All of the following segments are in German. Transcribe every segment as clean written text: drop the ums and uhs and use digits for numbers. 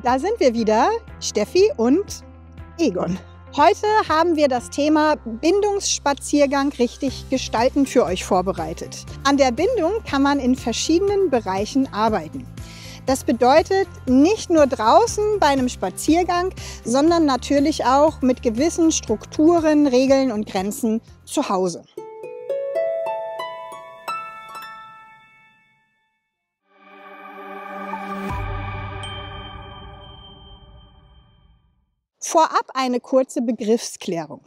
Da sind wir wieder, Steffi und Egon. Heute haben wir das Thema Bindungsspaziergang richtig gestalten für euch vorbereitet. An der Bindung kann man in verschiedenen Bereichen arbeiten. Das bedeutet nicht nur draußen bei einem Spaziergang, sondern natürlich auch mit gewissen Strukturen, Regeln und Grenzen zu Hause. Vorab eine kurze Begriffsklärung.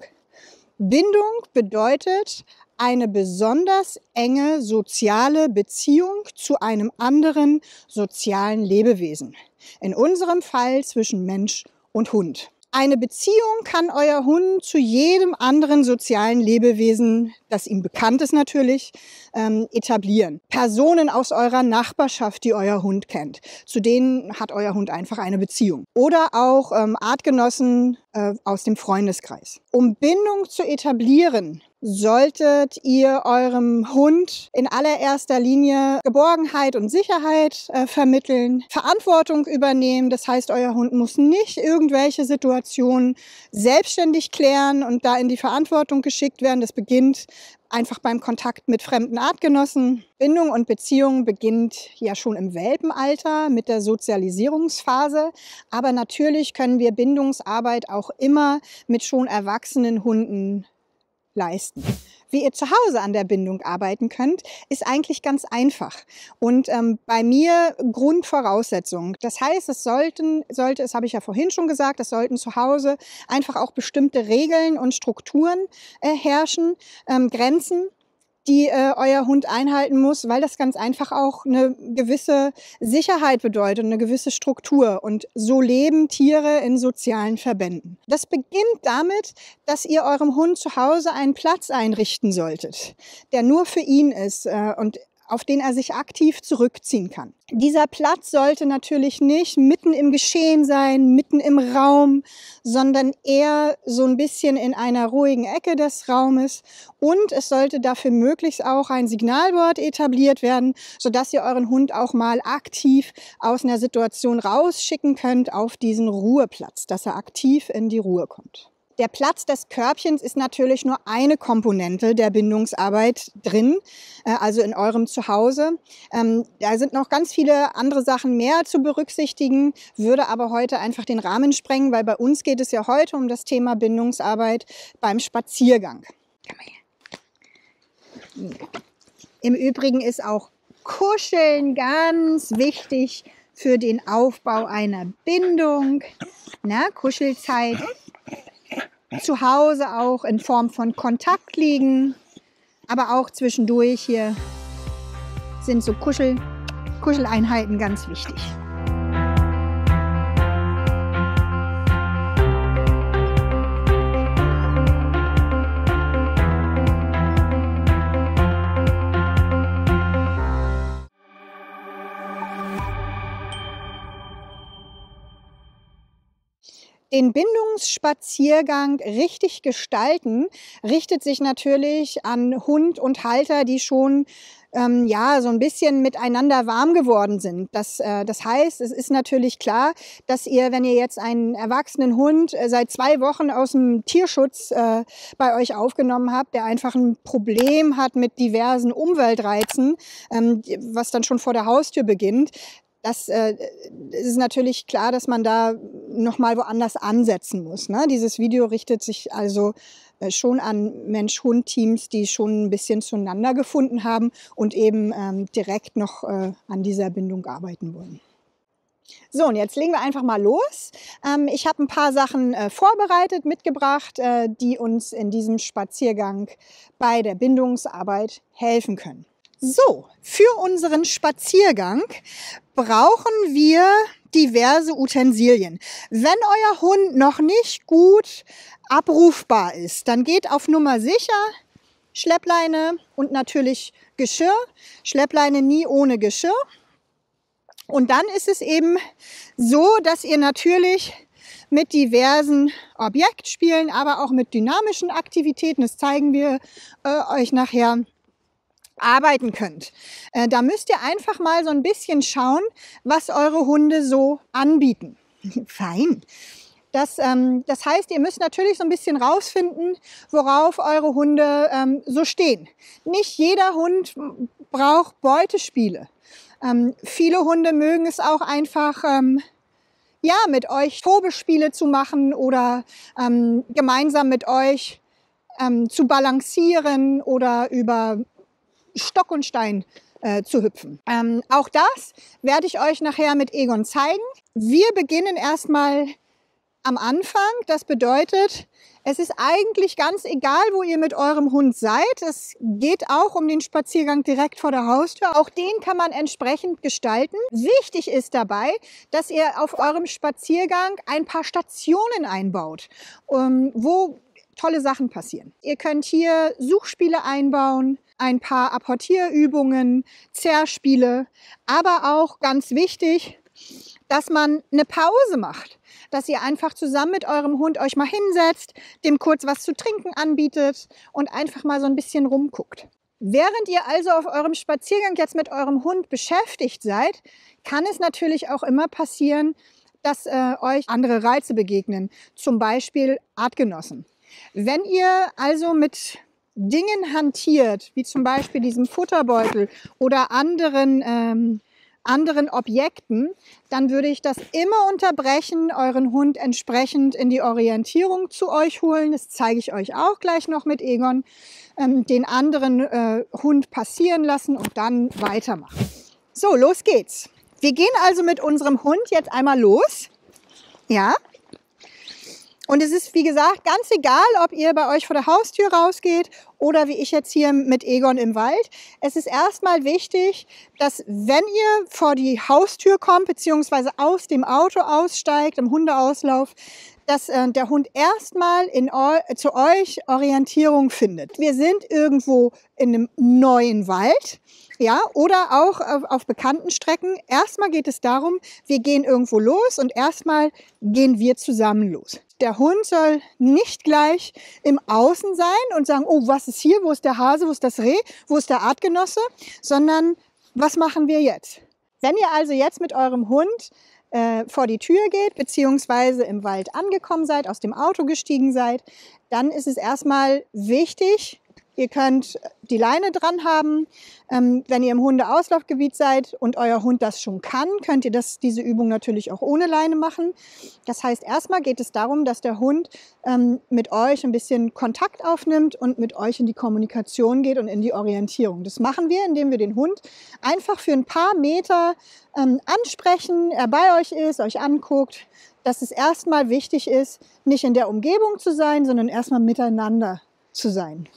Bindung bedeutet eine besonders enge soziale Beziehung zu einem anderen sozialen Lebewesen. In unserem Fall zwischen Mensch und Hund. Eine Beziehung kann euer Hund zu jedem anderen sozialen Lebewesen, das ihm bekannt ist natürlich, etablieren. Personen aus eurer Nachbarschaft, die euer Hund kennt, zu denen hat euer Hund einfach eine Beziehung. Oder auch Artgenossen aus dem Freundeskreis. Um Bindung zu etablieren, solltet ihr eurem Hund in allererster Linie Geborgenheit und Sicherheit vermitteln, Verantwortung übernehmen. Das heißt, euer Hund muss nicht irgendwelche Situationen selbstständig klären und da in die Verantwortung geschickt werden. Das beginnt einfach beim Kontakt mit fremden Artgenossen. Bindung und Beziehung beginnt ja schon im Welpenalter mit der Sozialisierungsphase. Aber natürlich können wir Bindungsarbeit auch immer mit schon erwachsenen Hunden leisten. Wie ihr zu Hause an der Bindung arbeiten könnt, ist eigentlich ganz einfach. Und bei mir Grundvoraussetzung. Das heißt, es habe ich ja vorhin schon gesagt, es sollten zu Hause einfach auch bestimmte Regeln und Strukturen herrschen, Grenzen, die euer Hund einhalten muss, weil das ganz einfach auch eine gewisse Sicherheit bedeutet, eine gewisse Struktur. Und so leben Tiere in sozialen Verbänden. Das beginnt damit, dass ihr eurem Hund zu Hause einen Platz einrichten solltet, der nur für ihn ist und auf den er sich aktiv zurückziehen kann. Dieser Platz sollte natürlich nicht mitten im Geschehen sein, mitten im Raum, sondern eher so ein bisschen in einer ruhigen Ecke des Raumes. Und es sollte dafür möglichst auch ein Signalwort etabliert werden, sodass ihr euren Hund auch mal aktiv aus einer Situation rausschicken könnt auf diesen Ruheplatz, dass er aktiv in die Ruhe kommt. Der Platz des Körbchens ist natürlich nur eine Komponente der Bindungsarbeit drin, also in eurem Zuhause. Da sind noch ganz viele andere Sachen mehr zu berücksichtigen, würde aber heute einfach den Rahmen sprengen, weil bei uns geht es ja heute um das Thema Bindungsarbeit beim Spaziergang. Im Übrigen ist auch Kuscheln ganz wichtig für den Aufbau einer Bindung. Na, Kuschelzeit. Zu Hause auch in Form von Kontakt liegen, aber auch zwischendurch hier sind so Kuscheleinheiten ganz wichtig. Den Bindungsspaziergang richtig gestalten richtet sich natürlich an Hund und Halter, die schon so ein bisschen miteinander warm geworden sind. Das heißt, es ist natürlich klar, dass ihr, wenn ihr jetzt einen erwachsenen Hund seit 2 Wochen aus dem Tierschutz bei euch aufgenommen habt, der einfach ein Problem hat mit diversen Umweltreizen, was dann schon vor der Haustür beginnt, das ist natürlich klar, dass man da nochmal woanders ansetzen muss. Ne? Dieses Video richtet sich also schon an Mensch-Hund-Teams, die schon ein bisschen zueinander gefunden haben und eben direkt noch an dieser Bindung arbeiten wollen. So, und jetzt legen wir einfach mal los. Ich habe ein paar Sachen vorbereitet, mitgebracht, die uns in diesem Spaziergang bei der Bindungsarbeit helfen können. So, für unseren Spaziergang brauchen wir diverse Utensilien. Wenn euer Hund noch nicht gut abrufbar ist, dann geht auf Nummer sicher Schleppleine und natürlich Geschirr. Schleppleine nie ohne Geschirr. Und dann ist es eben so, dass ihr natürlich mit diversen Objektspielen, aber auch mit dynamischen Aktivitäten, das zeigen wir euch nachher, arbeiten könnt. Da müsst ihr einfach mal so ein bisschen schauen, was eure Hunde so anbieten. Fein. Das heißt, ihr müsst natürlich so ein bisschen rausfinden, worauf eure Hunde so stehen. Nicht jeder Hund braucht Beutespiele. Viele Hunde mögen es auch einfach, ja, mit euch Tobespiele zu machen oder gemeinsam mit euch zu balancieren oder über Stock und Stein zu hüpfen. Auch das werde ich euch nachher mit Egon zeigen. Wir beginnen erstmal am Anfang. Das bedeutet, es ist eigentlich ganz egal, wo ihr mit eurem Hund seid. Es geht auch um den Spaziergang direkt vor der Haustür. Auch den kann man entsprechend gestalten. Wichtig ist dabei, dass ihr auf eurem Spaziergang ein paar Stationen einbaut, wo tolle Sachen passieren. Ihr könnt hier Suchspiele einbauen, ein paar Apportierübungen, Zerrspiele, aber auch ganz wichtig, dass man eine Pause macht, dass ihr einfach zusammen mit eurem Hund euch mal hinsetzt, dem kurz was zu trinken anbietet und einfach mal so ein bisschen rumguckt. Während ihr also auf eurem Spaziergang jetzt mit eurem Hund beschäftigt seid, kann es natürlich auch immer passieren, dass euch andere Reize begegnen, zum Beispiel Artgenossen. Wenn ihr also mit Dingen hantiert, wie zum Beispiel diesem Futterbeutel oder anderen Objekten, dann würde ich das immer unterbrechen, euren Hund entsprechend in die Orientierung zu euch holen. Das zeige ich euch auch gleich noch mit Egon. Den anderen Hund passieren lassen und dann weitermachen. So, los geht's. Wir gehen also mit unserem Hund jetzt einmal los. Ja. Und es ist, wie gesagt, ganz egal, ob ihr bei euch vor der Haustür rausgeht oder wie ich jetzt hier mit Egon im Wald. Es ist erstmal wichtig, dass wenn ihr vor die Haustür kommt, beziehungsweise aus dem Auto aussteigt, im Hundeauslauf, dass der Hund erstmal zu euch Orientierung findet. Wir sind irgendwo in einem neuen Wald. Ja, oder auch auf bekannten Strecken. Erstmal geht es darum, wir gehen irgendwo los und erstmal gehen wir zusammen los. Der Hund soll nicht gleich im Außen sein und sagen, oh, was ist hier, wo ist der Hase, wo ist das Reh, wo ist der Artgenosse, sondern was machen wir jetzt? Wenn ihr also jetzt mit eurem Hund vor die Tür geht, beziehungsweise im Wald angekommen seid, aus dem Auto gestiegen seid, dann ist es erstmal wichtig, ihr könnt die Leine dran haben. Wenn ihr im Hundeauslaufgebiet seid und euer Hund das schon kann, könnt ihr diese Übung natürlich auch ohne Leine machen. Das heißt, erstmal geht es darum, dass der Hund mit euch ein bisschen Kontakt aufnimmt und mit euch in die Kommunikation geht und in die Orientierung. Das machen wir, indem wir den Hund einfach für ein paar Meter ansprechen, er bei euch ist, euch anguckt, dass es erstmal wichtig ist, nicht in der Umgebung zu sein, sondern erstmal miteinander zu sein.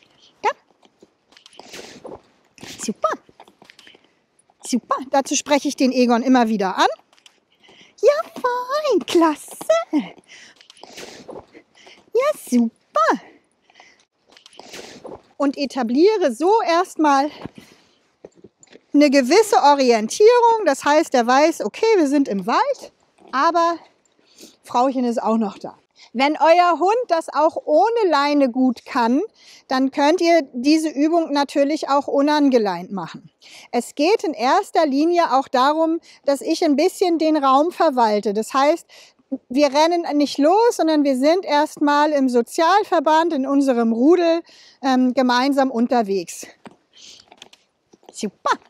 Super. Super. Dazu spreche ich den Egon immer wieder an. Ja, fein. Klasse. Ja, super. Und etabliere so erstmal eine gewisse Orientierung. Das heißt, er weiß, okay, wir sind im Wald, aber Frauchen ist auch noch da. Wenn euer Hund das auch ohne Leine gut kann, dann könnt ihr diese Übung natürlich auch unangeleint machen. Es geht in erster Linie auch darum, dass ich ein bisschen den Raum verwalte. Das heißt, wir rennen nicht los, sondern wir sind erstmal im Sozialverband, in unserem Rudel gemeinsam unterwegs. Super.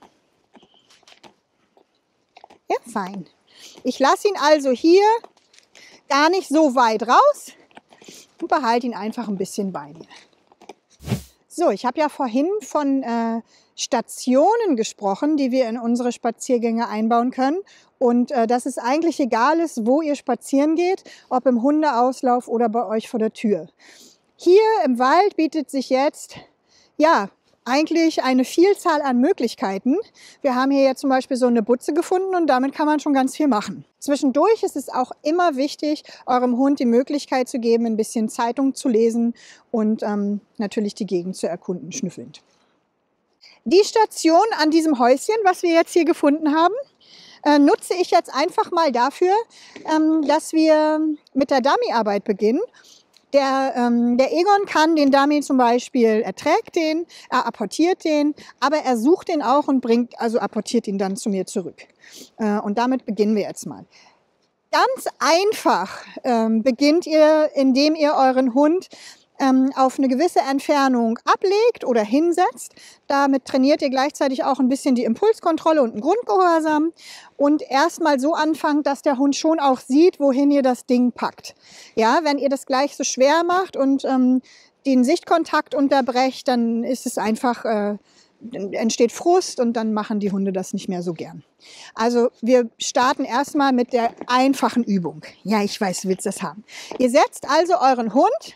Ja, fein. Ich lasse ihn also hier gar nicht so weit raus und behalte ihn einfach ein bisschen bei mir. So, ich habe ja vorhin von Stationen gesprochen, die wir in unsere Spaziergänge einbauen können. Und dass es eigentlich egal ist, wo ihr spazieren geht, ob im Hundeauslauf oder bei euch vor der Tür. Hier im Wald bietet sich jetzt, ja, eigentlich eine Vielzahl an Möglichkeiten. Wir haben hier jetzt zum Beispiel so eine Butze gefunden und damit kann man schon ganz viel machen. Zwischendurch ist es auch immer wichtig, eurem Hund die Möglichkeit zu geben, ein bisschen Zeitung zu lesen und natürlich die Gegend zu erkunden, schnüffelnd. Die Station an diesem Häuschen, was wir jetzt hier gefunden haben, nutze ich jetzt einfach mal dafür, dass wir mit der Dummyarbeit beginnen. Der Egon kann den Dummy zum Beispiel, er trägt den, er apportiert den, aber er sucht den auch und apportiert ihn dann zu mir zurück. Und damit beginnen wir jetzt mal. Ganz einfach beginnt ihr, indem ihr euren Hund auf eine gewisse Entfernung ablegt oder hinsetzt. Damit trainiert ihr gleichzeitig auch ein bisschen die Impulskontrolle und den Grundgehorsam und erstmal so anfangt, dass der Hund schon auch sieht, wohin ihr das Ding packt. Ja, wenn ihr das gleich so schwer macht und den Sichtkontakt unterbrecht, dann ist es einfach, dann entsteht Frust und dann machen die Hunde das nicht mehr so gern. Also wir starten erstmal mit der einfachen Übung. Ja, ich weiß, du willst das haben. Ihr setzt also euren Hund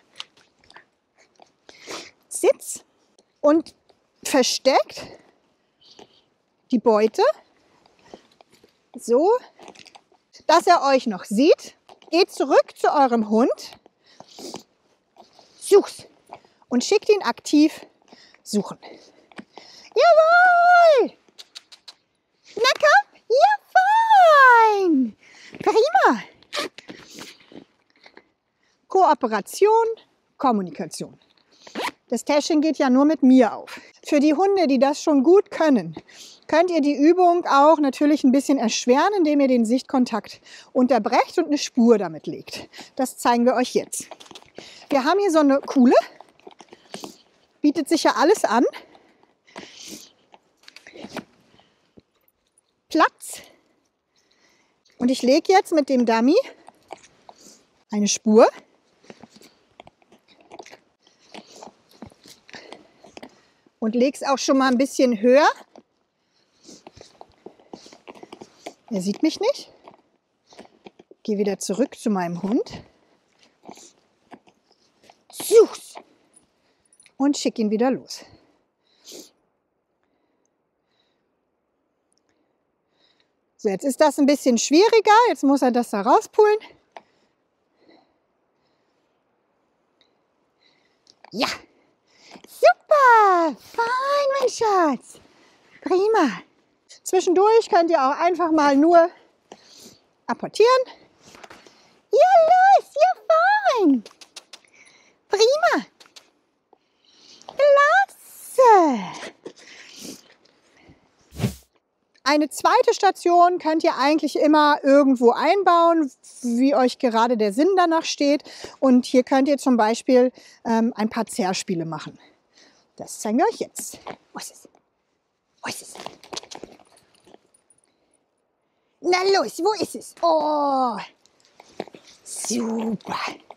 Sitz und versteckt die Beute so, dass er euch noch sieht. Geht zurück zu eurem Hund, such's und schickt ihn aktiv suchen. Jawohl! Na komm, ja fein! Prima! Kooperation, Kommunikation. Das Täschchen geht ja nur mit mir auf. Für die Hunde, die das schon gut können, könnt ihr die Übung auch natürlich ein bisschen erschweren, indem ihr den Sichtkontakt unterbrecht und eine Spur damit legt. Das zeigen wir euch jetzt. Wir haben hier so eine Kuhle, bietet sich ja alles an. Platz. Und ich lege jetzt mit dem Dummy eine Spur. Und lege es auch schon mal ein bisschen höher. Er sieht mich nicht. Gehe wieder zurück zu meinem Hund. Such's. Und schicke ihn wieder los. So, jetzt ist das ein bisschen schwieriger. Jetzt muss er das da rauspulen. Ja. Super, fein, mein Schatz. Prima. Zwischendurch könnt ihr auch einfach mal nur apportieren. Ja, los, ja, fein. Prima. Klasse. Eine zweite Station könnt ihr eigentlich immer irgendwo einbauen, wie euch gerade der Sinn danach steht. Und hier könnt ihr zum Beispiel ein paar Zerrspiele machen. Das zeigen wir euch jetzt. Wo ist es? Wo ist es? Na los, wo ist es? Oh, super.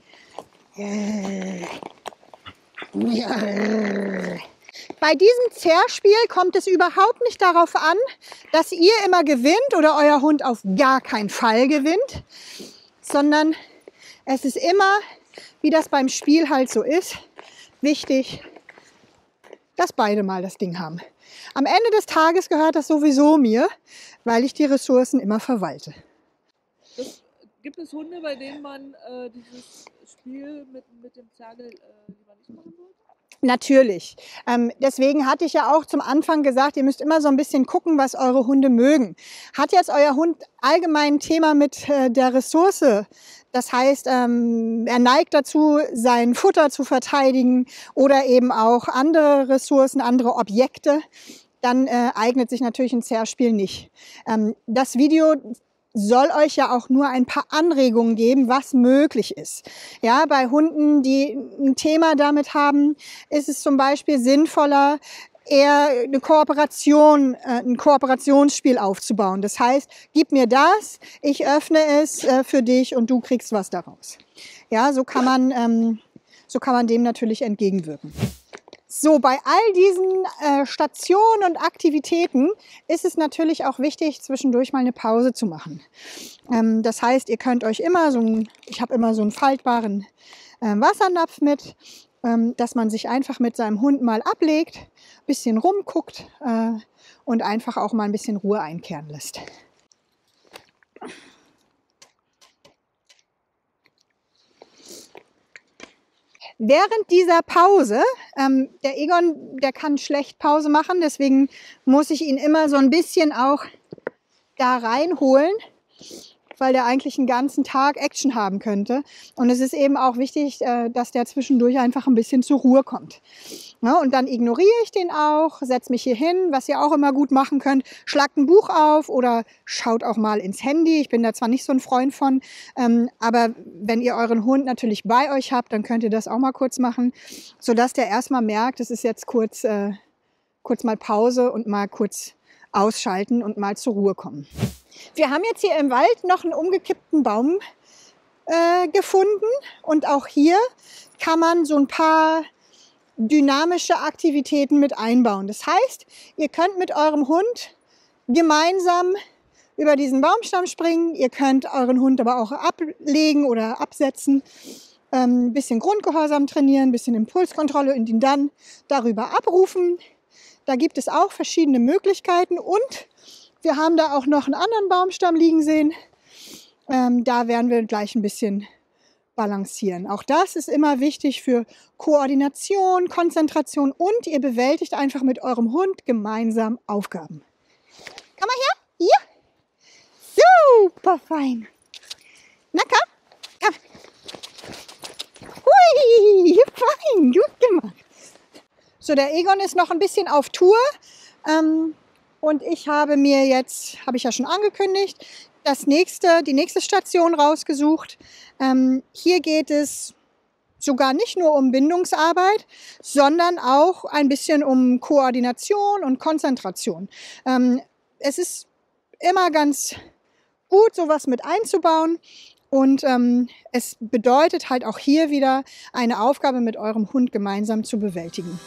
Bei diesem Zerrspiel kommt es überhaupt nicht darauf an, dass ihr immer gewinnt oder euer Hund auf gar keinen Fall gewinnt, sondern es ist immer, wie das beim Spiel halt so ist, wichtig, dass beide mal das Ding haben. Am Ende des Tages gehört das sowieso mir, weil ich die Ressourcen immer verwalte. Gibt es Hunde, bei denen man dieses Spiel mit dem Zergel lieber nicht machen sollte? Natürlich. Deswegen hatte ich ja auch zum Anfang gesagt, ihr müsst immer so ein bisschen gucken, was eure Hunde mögen. Hat jetzt euer Hund allgemein ein Thema mit der Ressource? Das heißt, er neigt dazu, sein Futter zu verteidigen oder eben auch andere Ressourcen, andere Objekte. Dann eignet sich natürlich ein Zerrspiel nicht. Das Video soll euch ja auch nur ein paar Anregungen geben, was möglich ist. Ja, bei Hunden, die ein Thema damit haben, ist es zum Beispiel sinnvoller, eher eine Kooperation, ein Kooperationsspiel aufzubauen. Das heißt, gib mir das, ich öffne es für dich und du kriegst was daraus. Ja, so kann man dem natürlich entgegenwirken. So, bei all diesen Stationen und Aktivitäten ist es natürlich auch wichtig, zwischendurch mal eine Pause zu machen. Das heißt, ihr könnt euch immer ich habe immer so einen faltbaren Wassernapf mit, dass man sich einfach mit seinem Hund mal ablegt, ein bisschen rumguckt und einfach auch mal ein bisschen Ruhe einkehren lässt. Während dieser Pause, der Egon, der kann schlecht Pause machen, deswegen muss ich ihn immer so ein bisschen auch da reinholen, weil der eigentlich einen ganzen Tag Action haben könnte. Und es ist eben auch wichtig, dass der zwischendurch einfach ein bisschen zur Ruhe kommt. Ja, und dann ignoriere ich den auch, setze mich hier hin, was ihr auch immer gut machen könnt. Schlagt ein Buch auf oder schaut auch mal ins Handy. Ich bin da zwar nicht so ein Freund von, aber wenn ihr euren Hund natürlich bei euch habt, dann könnt ihr das auch mal kurz machen, sodass der erstmal merkt, es ist jetzt kurz mal Pause und mal kurz ausschalten und mal zur Ruhe kommen. Wir haben jetzt hier im Wald noch einen umgekippten Baum gefunden und auch hier kann man so ein paar dynamische Aktivitäten mit einbauen. Das heißt, ihr könnt mit eurem Hund gemeinsam über diesen Baumstamm springen. Ihr könnt euren Hund aber auch ablegen oder absetzen. Ein bisschen Grundgehorsam trainieren, ein bisschen Impulskontrolle und ihn dann darüber abrufen. Da gibt es auch verschiedene Möglichkeiten und wir haben da auch noch einen anderen Baumstamm liegen sehen. Da werden wir gleich ein bisschen balancieren. Auch das ist immer wichtig für Koordination, Konzentration und ihr bewältigt einfach mit eurem Hund gemeinsam Aufgaben. Komm mal her. Ja. Super fein. Na komm. Hui, fein, gut gemacht. So, der Egon ist noch ein bisschen auf Tour und ich habe mir jetzt, habe ich ja schon angekündigt, die nächste Station rausgesucht. Hier geht es sogar nicht nur um Bindungsarbeit, sondern auch ein bisschen um Koordination und Konzentration. Es ist immer ganz gut, sowas mit einzubauen. Und es bedeutet halt auch hier wieder eine Aufgabe mit eurem Hund gemeinsam zu bewältigen.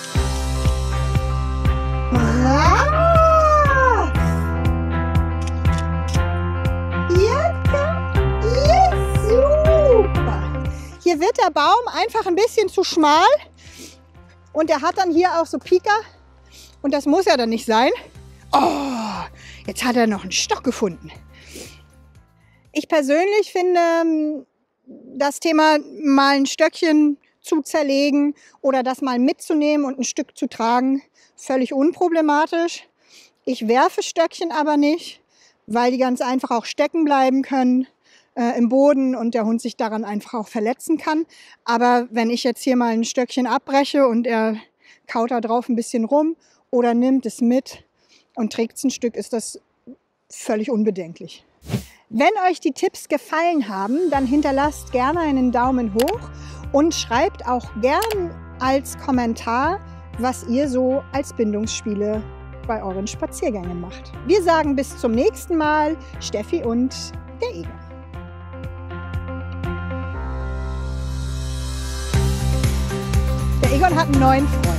Hier wird der Baum einfach ein bisschen zu schmal und er hat dann hier auch so Pieker und das muss ja dann nicht sein. Oh, jetzt hat er noch einen Stock gefunden. Ich persönlich finde das Thema mal ein Stöckchen zu zerlegen oder das mal mitzunehmen und ein Stück zu tragen völlig unproblematisch. Ich werfe Stöckchen aber nicht, weil die ganz einfach auch stecken bleiben können im Boden und der Hund sich daran einfach auch verletzen kann. Aber wenn ich jetzt hier mal ein Stöckchen abbreche und er kaut da drauf ein bisschen rum oder nimmt es mit und trägt es ein Stück, ist das völlig unbedenklich. Wenn euch die Tipps gefallen haben, dann hinterlasst gerne einen Daumen hoch und schreibt auch gern als Kommentar, was ihr so als Bindungsspiele bei euren Spaziergängen macht. Wir sagen bis zum nächsten Mal, Steffi und der Egon. Der Egon hat einen neuen Freund.